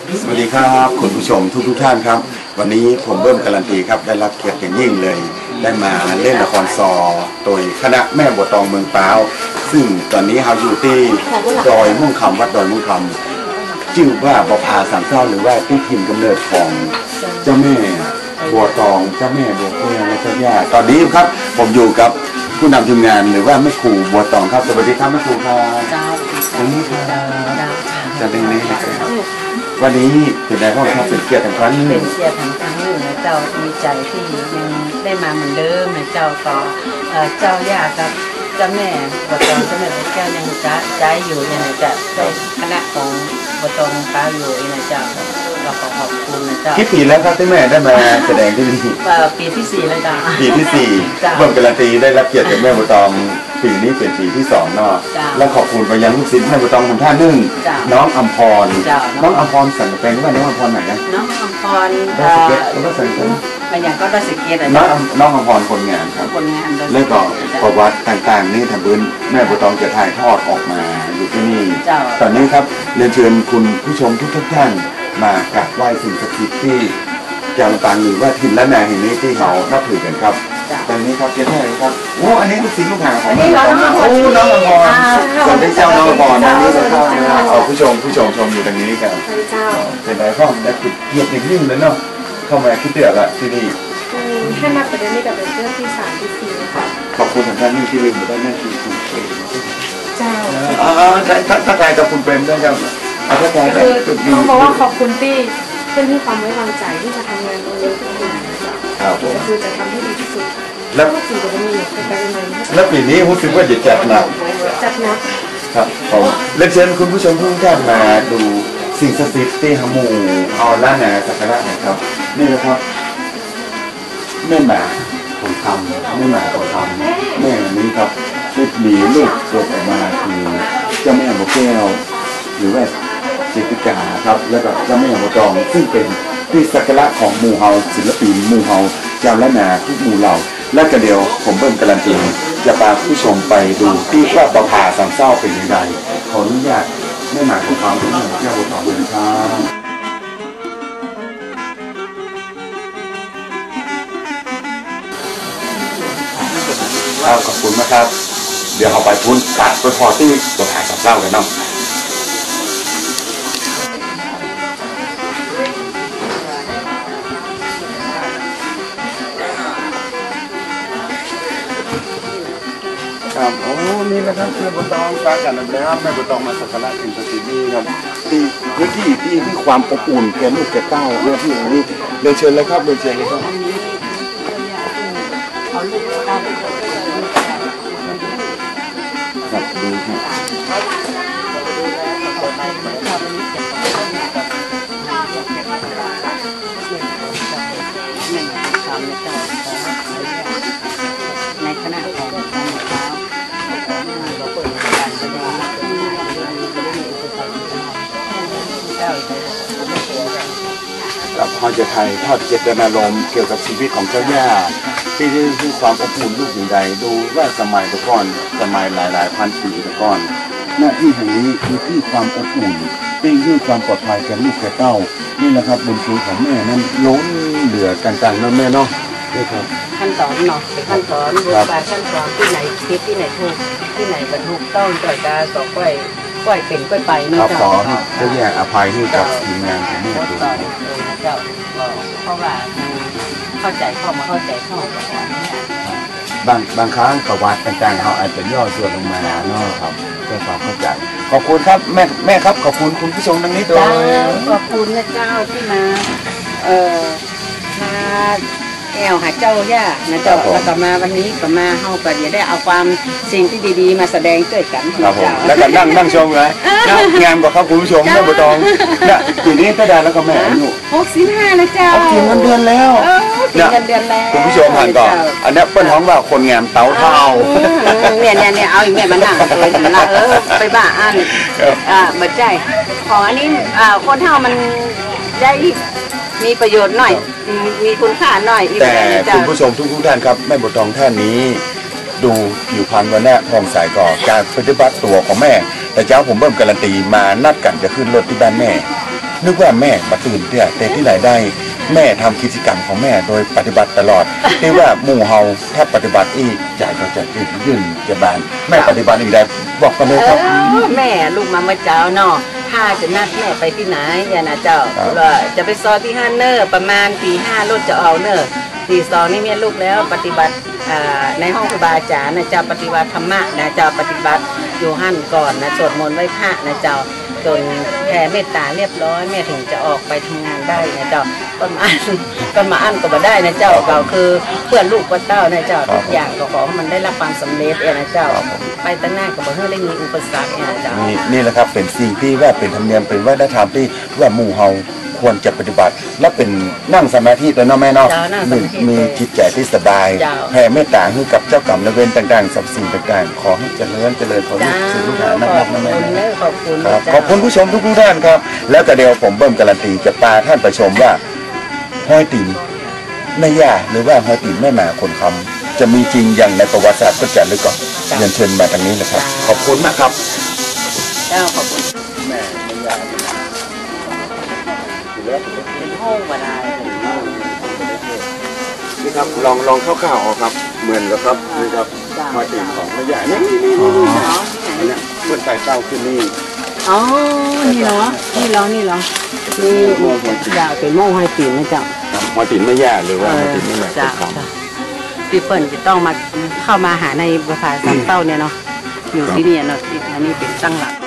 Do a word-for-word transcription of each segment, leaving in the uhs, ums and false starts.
สวัสดีครับคุณผู้ชมทุกทุกท่านครับวันนี้ผมเบิ้มการันตีครับได้รับเกียรติอย่างยิ่งเลยได้มาเล่นละครซอโดยคณะแม่บัวตองเมืองป้าวซึ่งตอนนี้เราอยู่ที่ดอยม่วงคำวัดดอยม่วงคำชื่อว่าบัวพาสามเศร้าหรือว่าที่ถิ่นกำเนิดของเจ้าแม่บัวตองเจ้าแม่บัวแก้วและเจ้าย่าตอนนี้ครับผมอยู่กับผู้นำทีมงานหรือว่าแม่ครูบัวตองครับสวัสดีครับแม่ครูครับตรงนี้ครับจะเป็นนี้นะครับวันนี้เป็นไงบ้างครับเป็นเกียรติครั้งนึงเป็นเกียรติครั้งหนึ่งนะเจ้าดีใจที่ยังได้มาเหมือนเดิมนะเจ้าก็เจ้าย่ากับเจ้าแม่บัวตองเจ้าแม่บัวแก้วยังจะใจอยู่เนี่ยนะจะได้คณะของบัวตองป้าอยู่นะเจ้าเราขอขอบคุณนะเจ้ากี่ปีแล้วครับที่แม่ได้มาแสดงที่นี่ปีที่สี่เลยจ้าปีที่สี่เพิ่มการันตีได้รับเกียรติจากแม่บัวตองปีนี้เป็นปีที่สองเนาะและขอบคุณไปยังลูกศิษย์แม่บัวตองของท่านหนึ่งน้องอัมพรน้องอัมพรสันติเป็นว่าน้องอัมพรไหนนะน้องอัมพรได้สเก็ตแล้วก็สันติเป็นอย่างก็ได้สเก็ตอะไรน้องน้องอัมพรคนงานครับคนงานแล้วก็ประวัติต่างๆนี่ทางพื้นแม่บัวตองจะถ่ายทอดออกมาอยู่ที่นี่ตอนนี้ครับเรียนเชิญคุณผู้ชมทุกๆท่านมากราบไหว้สิ่งศักดิ์สิทธิ์ที่จังหวัดหรือว่าถิ่นละนาแห่งนี้ที่เรานับถือกันครับตอนนี้ครับเจ้าแม่ครับโอ้อันนี้ลูกศิษย์ลูกหาของน้องอัมพรโอ้น้องอัมพรสวัสดีเจ้าน้องอัมพรนะนี่นะครับเอาผู้ชมผู้ชมชมอยู่ตรงนี้กันเป็นไรพ่อได้ติดเกียรติยิ่งเลยเนาะเข้ามาคิดเดือดละที่นี่ถ้านับประเด็นนี้กับเป็นเรื่องที่สามที่สี่ค่ะขอบคุณท่านนี่ที่ลืมไปได้แม่คือคุณเปรมเจ้าอ๋อถ้าถ้าใครกับคุณเปรมได้ครับเอาถ้าใครคือต้องบอกว่าขอบคุณที่เพื่อนที่ความไว้วางใจที่มาทำงานตรงนี้ทุกคนครับก็คือจะทำให้ดีที่สุดแล้วสิ่งที่มีเป็นการเงินแล้วปีนี้รู้สึกว่าจะจัดหนักจัดหนักครับผมเรียนเชิญคุณผู้ชมทุกท่านมาดูสิ่งศักดิ์สิทธิ์ที่ฮามูเอาล้านนาสักการะนะครับนี่นะครับแม่หมาผมทำแม่หมาผมทำแม่นี้ครับลูกมีลูกเกิดออกมาคือเจ้าแม่บัวแก้วหรือว่าเจติกาครับแล้วก็เจ้าแม่บัวตองซึ่งเป็นที่สักการะของหมู่เฮาศิลปินหมู่เฮาเจ้าล้านนาทุกหมู่เหล่าและกระเดียวผมเบิ้มการันตีจะพาผู้ชมไปดูที่ว่าประภาสามเศร้าเป็นยังไงขออนุญาตแม่หมาของความเป็นหมู่แก้วบัวตองเลยครับขอบคุณมากครับเดี๋ยวเราไปพูดตัดไปพอที่ตัวถ่ายกับเล่ากันน้องครับโอ้นี่นะครับแม่บัวตองปากันแล้วแม่บัวตองมาสักการะสิ่งศักดิ์สิทธิ์นี่ครับที่พื้นที่ที่ที่ความอบอุ่นแก่ลูกแก่เต้าเรื่องที่อย่างนี้เรียนเชิญเลยครับเรียนเชิญเลยครับครับดูในคณะของเราเปิดการแสดงกับพ่อจะไทยทอดเจตนารมณ์เกี่ยวกับชีวิตของเจ้าย่าที่ที่ความอบอุ่นลูกอย่างใดดูว่าสมัยแต่ก่อนสมัยหลายๆพันปีแต่ก่อนหน้าที่แห่งนี้คือที่ความอบอุ่นเป็นเรื่องความปลอดภัยแก่ลูกแก่เต้านี่แหละครับบุญคุณของแม่นั้นล้นเหลือต่างๆนั่นแม่เนาะนี่ครับขั้นตอนเนาะขั้นตอนบทบาทขั้นตอนที่ไหนคิดที่ไหนถูกที่ไหนบรรทุกต้องต่อยกาต่อก้อยก้อยเป็นก้อยไปนี่เจ้าเจ้าแย่อภัยให้กับทีมงานของแม่ดูเจ้าเพราะว่าเข้าใจเข้ามาเข้าใจเข้าบางบางครั้งประวัติต่างๆเขาอาจจะย่อส่วนลงมาเนาะครับเพื่อความเข้าใจขอบคุณครับแม่แม่ครับขอบคุณคุณผู้ชมทั้งนี้ด้วยขอบคุณนะเจ้าที่มาเอ่อมาแอลหาเจ้าย่านะเจ้าแล้วก็มาวันนี้ก็มาเฮาก็เดี๋ยวได้เอาความสิ่งที่ดีๆมาแสดงด้วยกันครับผมแล้วก็นั่งนั่งชมเลยงานบอกครับคุณผู้ชมแม่บัวตองเนี่ยปีนี้ก็ได้แล้วก็แม่อายุหกสิบห้าแล้วเจ้ากินเงินเดือนแล้วกินเงินเดือนแล้วคุณผู้ชมหันก่อนอันนี้เปิ้ลท้องว่าคนงานเตาเท่าเนี่ยเนี่ยเนี่ยเอาอีกแม่มานั่งเลยนะเออไปบ้าอันอ่าเหมือนใจของอันนี้อ่าคนเท่ามันได้มีประโยชน์หน่อยมีคุณค่าหน่อยแต่คุณผู้ชมทุกทุกท่านครับแม่บัวตองท่านนี้ดูผิวพรรณวันแรกทองสายก่อการปฏิบัติตัวของแม่แต่เจ้าผมเบิ่มการันตีมานัดกันจะขึ้นรถที่บ้านแม่นึกว่าแม่มาตื่นเตี้ยแต่ที่ไหนได้แม่ทำกิจกรรมของแม่โดยปฏิบัติตลอดที่ว่าหมู่เฮาถ้าปฏิบัติอีกใหญ่ก็จะยืนยืนจะบานแม่ปฏิบัติอีกได้บอกกันเลยครับเออแม่ลูกมาเมื่อเช้าเนาะถ้าจะนัดแม่ไปที่ไหนอย่านะเจ้าครับว่าจะไปซอยที่ห้าเนอร์ประมาณตีห้ารถจะออกเนอร์ตีสองนี่เมียลูกแล้วปฏิบัติอ่าในห้องครูบาอาจารย์นะเจ้าปฏิบัติธรรมะนะเจ้าปฏิบัติอยู่หั่นก่อนนะสวดมนต์ไหว้พระนะเจ้าจนแผ่เมตตาเรียบร้อยแม่ถึงจะออกไปทำงานได้นะเจ้าต้นมาอันต้นมาอันก็มาได้นะเจ้าเราคือเพื่อนลูกเพื่อนเต้านะเจ้าทุกอย่างก็ขอให้มันได้รับความสำเร็จเองนะเจ้าไปตั้งหน้าก็บอกให้ได้มีอุปสรรคเองนะเจ้านี่นี่แหละครับเป็นสิ่งที่ว่าเป็นธรรมเนียมเป็นวัฒนธรรมที่ว่าหมู่เฮาควรจะปฏิบัติ และเป็นนั่งสมาธิแล้วเนาะแม่เนาะเจ้านั่งสมีมาธิมีจิตใจที่สบายเจ้าแผ่เมตตาให้กับเจ้ากรรมนายเวรต่างๆสับสิ่งต่างๆ ขอให้เจริญเจริญขอให้จ้าสิ่งลูกหลานขนะอครับบนะคุแม่ณเนอะขอบคุณครับเจ้าขอบคุณผู้ชมทุกๆท่านครับ แล้วก็เดี๋ยวผมเบิ่มการันตีจะพาท่านไปชมว่าห้อยติ่มแม่ย่าหรือว่าห้อยติ่มแม่หมาคนคำจะมีจริงอย่างในประวัติศาสตร์ก็จะหรือก่อนเรียนเชิญมาทางนี้นะครับ ขอบคุณมากครับเจ้าขอบคุณแม่แม่ย่าเป็นห้องมาได้นี่ครับลองลองคร่าวๆออกครับ เหมือนกับครับนี่ครับห้อยติ่มของแม่ย่านี่นี่นี่นี่นี่นี่เพื่อนไต่เต้าขึ้นนี่อ๋อนี่เหรอนี่เหรอนี่เหรอนี่อยากเป็นโม่ให้ตีนนะเจ้าห้อยติ่มแม่ย่าหรือว่าห้อยติ่มแม่หมาจ้าคนคำพี่เปิ้ลจะต้องมาเข้ามาหาในภาษาสามเต้าเนี่ยเนาะอยู่ที่นี่เนาะที่อันนี้เป็นตั้งหลัก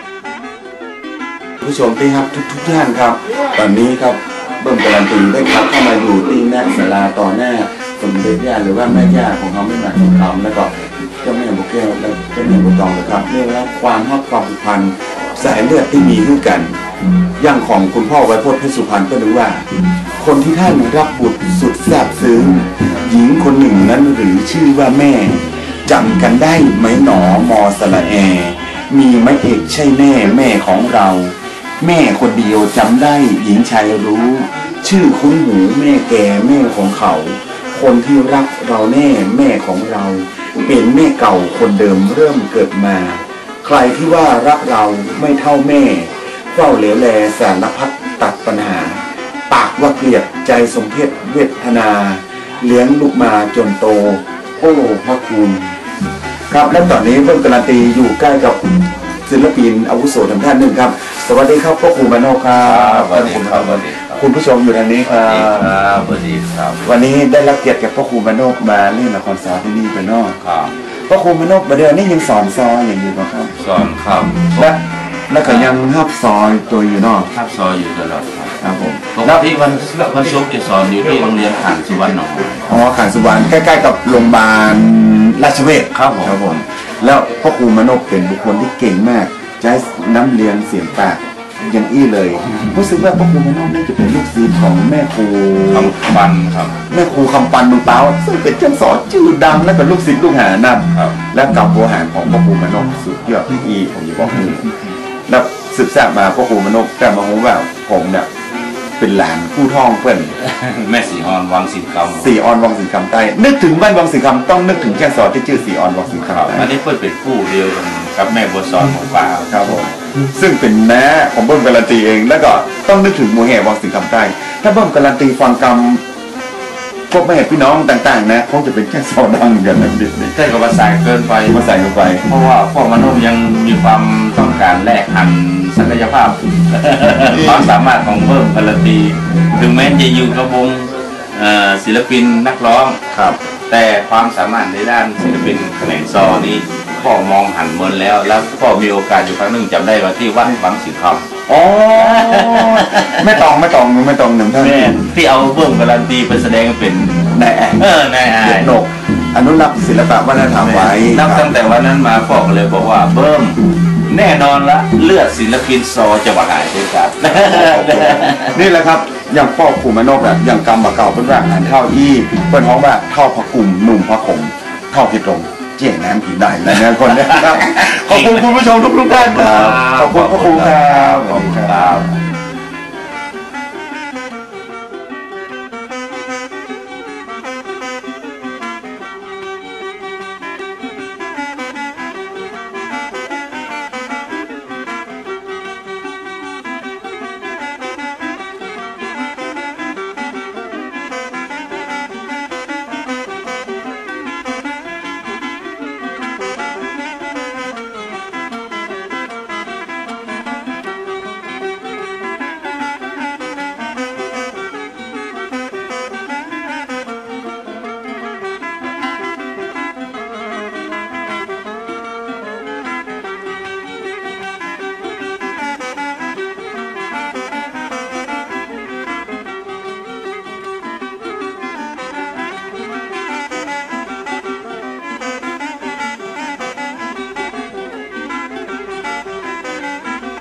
ผู้ชมที่ครับทุกทุกท่านครับ ตอนนี้ครับเบิ่มการันตีได้ครับเข้ามาอยู่ที่หน้าศาลาต่อหน้าสมเด็จย่าหรือว่าแม่ย่าของเขาไม่หมายของเขาแล้วก็เจ้าแม่บุกแก้วและเจ้าแม่บุกตองนะครับเรื่องแล้วความฮักความผูกพันสายเลือดที่มีด้วยกันอย่างของคุณพ่อไวยพจน์เพชรสุพรรณก็รู้ว่า คนที่ท่านรับบุตรสุดแสบซึ้งหญิงคนหนึ่งนั้นหรือชื่อว่าแม่จำกันได้ไหมหนอมอสละแอ มีไหมเอกใช่แน่แม่ของเรา แม่คนเดียวจำได้หญิงชายรู้ ชื่อคุ้นหูแม่แก่แม่ของเขา คนที่รักเราแน่แม่ของเรา เป็นแม่เก่าคนเดิมเริ่มเกิดมา ใครที่ว่ารักเราไม่เท่าแม่เฝ้าเหลวแลสารพัดตัดปัญหา ปากว่าเกลียดใจสมเพชเวทนา เลี้ยงลูกมาจนโต โอ้พระคุณครับและตอนนี้เพิ่มการันตีอยู่ใกล้กับศิลปินอาวุโสท่านท่านหนึ่งครับสวัสดีครับพ่อครูมโนครับสวัสดีครับสวัสดีครับคุณผู้ชมอยู่ทางนี้คสรัวัสดีบครับสวัสดีครับวันนี้ได้รับเกียรติจากพ่อครูมโนมาเล่นละครสาวที่นี่เป็นนอกครับพ่อครูมโนมาเดือนนี้ยังสอนซอยอย่างอยู่ป่ะครับสอนครับและและก็ยังฮับซอยตัวอยู่นอกครับสอนอยู่ตลอดครับครับผมปกติวันวันศุกร์จะสอนอยู่ที่โรงเรียนขานสุวรรณหนองอ๋อขันสุวรรณใกล้ๆกับโรงพยาบาลราชเวชครับผมครับผม แล้วพ่อครูมโนเป็นบุคคลที่เก่งมากใช้น้ำเลี้ยงเสียงปากอย่างอี้เลยรู้สึกว่าพ่อครูมโนน่าจะเป็นลูกศิษย์ของแม่ครูคำปันครับแม่ครูคำปันเมืองเปาซึ่งเป็นเจ้าสอนชื่อดังและเป็นลูกศิษย์ลูกหานั่นครับและกับโบหารของพ่อครูมโนสุดยอดที่อีผมจะบอกให้แล้วศึกษามาพ่อครูมโนแต่มารู้ว่าผมเนี่ยเป็นหลานผู้ท่องเพื่อนแม่สีออนวังสิงห์คำสีออนวังสิงห์คำใต้นึกถึงบ้านวังสิงห์คำต้องนึกถึงแจ้งสอนที่ชื่อสีออนวังสิงห์ครับคำใต้อันนี้เพื่อนเป็นผู้เดียวกันกับแม่บัวสอนของป้าครับผมซึ่งเป็นแม่ของเบิ้มการันตีเอง แล้วก็ต้องนึกถึงหมูแห่วังสิงห์คำใต้ถ้าเบิ้มการันตีฟังกรรมพวกแม่พี่น้องต่างๆนะคงจะเป็นแค่สอนดังกันนะเด็กนี่ใช่กับภาษาเกินไปมาใส่เข้าไปเพราะว่าพ่อมนุษย์ยังมีความต้องการแลกหันศักยภาพ ความสามารถของเพิ่มพลตีถึงแม้จะอยู่กับวงเอ่อศิลปินนักร้องครับแต่ความสามารถในด้านศิลปินแขนงซอนี้พ่อมองหันมนแล้ว แล้วพ่อมีโอกาสอยู่ครั้งหนึ่งจำได้ว่าที่วัดวังสิงห์คำอ๋อไม่ตองไม่ตองไม่ตองหนึ่งท่านแม่ที่เอาเพิ่มการันตีไปแสดงเป็นนายแอนเออนายอาเด็ยกนกอนุรักษ์ศิลปะวัฒนธรรมไว้นับตั้งแต่วันนั้นมาพ่อก็เลยบอกว่าเบิ้มแน่นอนละเลือดศิลปินซอจะมาหายด้วยกันนี่แหละครับอย่างพ่อครูมโนแบบอย่างกรรมเก่าเป็นร่างหันเท่าอี้เป็นท้องว่าเท่าพระกลุ่มหนุ่มพระขมเท่าพิตรงเจ๊งน้ำผีได้แล้วเนี่ยคนเนี้ครับขอบคุณคุณผู้ชมทุกๆท่านครับขอบคุณพระครูครับขอบคุณครับ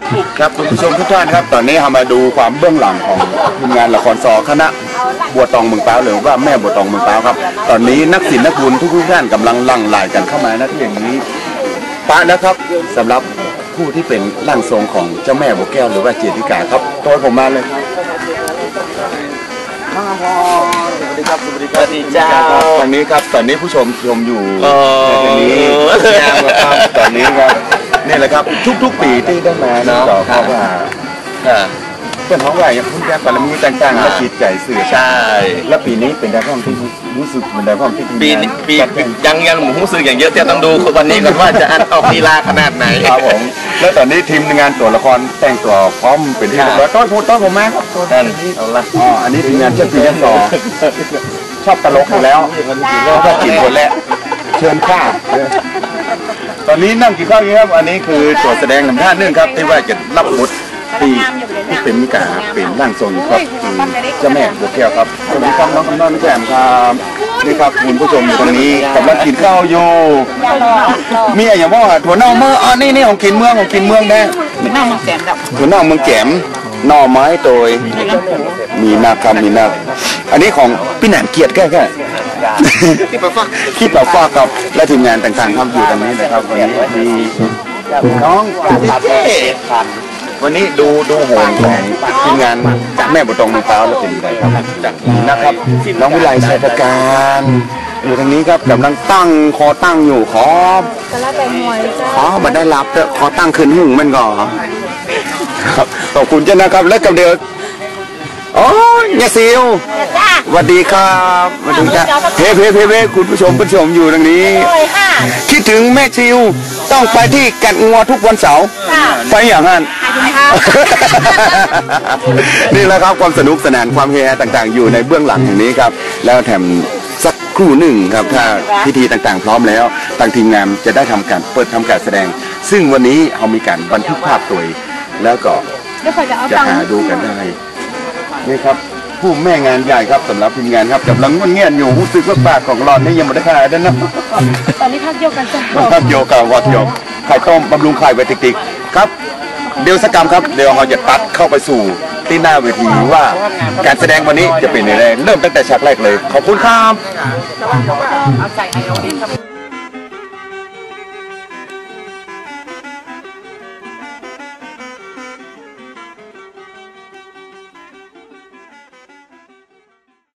ครับคุณผู้ชมทุกท่านครับตอนนี้เรามาดูความเบื้องหลังของทีมงานละครซอคณะบัวตองเมืองป้าหรือว่าแม่บัวตองเมืองป้าครับตอนนี้นักศิลป์นักบุญทุกๆท่านกำลังหลั่งไหลกันเข้ามาณที่อย่างนี้ป้าแล้วครับสำหรับผู้ที่เป็นร่างทรงของเจ้าแม่บัวแก้วหรือว่าเจติกาครับตัวผมมาเลยครับมาพอสวัสดีครับสวัสดีครับสวัสดีเจ้าตอนนี้ครับตอนนี้ผู้ชมชมอยู่อ๋อตอนนี้งามครับตอนนี้ครับนี่แหละครับทุกๆปีที่ได้มานี่ก็เพราะว่าค่ะเป็นของไหวพุ่นแก้ปรมีต่างๆและจิตใจสื่อใช่และปีนี้เป็นได้ความที่รู้สึกเป็นได้ความที่ปีนี้ปียังยังหมูหุ้สื่ออย่างเยอะเที่ยวต้องดูวันนี้ก่อนว่าจะอันออกลีลาขนาดไหนครับผมและตอนนี้ทีมงานตัวละครแต่งตัวพร้อมเป็นที่เรียบร้อยต้อนพูดต้อนผมมาครับต้นนั่นเอาละอ๋ออันนี้ทีมงานเชื่อปีเชื่อต่อชอบตลกอยู่แล้วแล้วก็กินคนแรกเชิญข้าตอนนี้นั่งกินข้าวอยู่ครับอันนี้คือตัวแสดงนำท่าเนื่องครับที่ว่าจะรับบทที่ที่เป็นมิกาเป็นร่างทรงครับคือเจ้าแม่บัวแก้วครับสวัสดีครับน้องคำน้อยน้องแจ่มครับนี่ครับคุณผู้ชมอยู่ตรงนี้กำลังกินข้าวอยู่มีอะไรอย่างว่าถั่วเน่าเมื่ออ๋อนี่นี่ของกินเมืองของกินเมืองแดงหน้ามันแสบดับถั่วเน่าเมืองแกมหน่อไม้โดยมีนาคำมีนาอันนี้ของพี่หนานเกียรติแค่แค่ที่ปะฟ้าที่ปะฟ้าครับและทีมงานต่างๆครับอยู่ตรงนี้นะครับวันนี้มีน้องเจ๊วันนี้ดูดูโหนของทีมงานแม่บุตรองมือเท้าแล้วเป็นยังไงครับจากนี้นะครับน้องวิไลชัยประการอยู่ทางนี้ครับกำลังตั้งคอตั้งอยู่ขอก็แล้วแต่มวยจ้าขอบัดได้รับเถอะขอตั้งขึ้นหุ่งมันก่อนครับขอบคุณเจ้านะครับและกับเดียวโอ้ยเนี่ยซิวสวัสดีครับสวัสดีครับเฮ้เฮ้เฮ้เฮ้คุณผู้ชมผู้ชมอยู่ตรงนี้คิดถึงแม่ซิวต้องไปที่กัดงัวทุกวันเสาร์ไปอย่างนั้น นี่แหละครับความสนุกสนานความเฮฮาต่างๆ อยู่ในเบื้องหลังแห่งนี้ครับแล้วแถมสักครู่หนึ่งครับถ้าพิธีต่างๆ พร้อมแล้วทางทีมงานจะได้ทำการเปิดทำการแสดง ซึ่งวันนี้เรามีการบันทึกภาพตัวแล้วก็แล้วคอยจะเอาจะตังค์หาดูกันได้นี่ครับผู้แม่งานใหญ่ครับสำหรับทีมงานครับกำลังง่วนเงียนอยู่รู้สึกว่าปากของหลอนนี่ยังไม่ได้ขายด้านนะตอนนี้พักโยกกันจ้าครับโยกับวัดโยกไข่ต้มบำรุงไข่ไวติ๊กๆครับเดี๋ยวสักกรรมครับเดี๋ยวเราจะตัดเข้าไปสู่ที่หน้าเวทีว่าการแสดงวันนี้จะเป็นยังไงเริ่มตั้งแต่ฉากแรกเลยขอบคุณครับเอาใส่ไอโอดีนครับ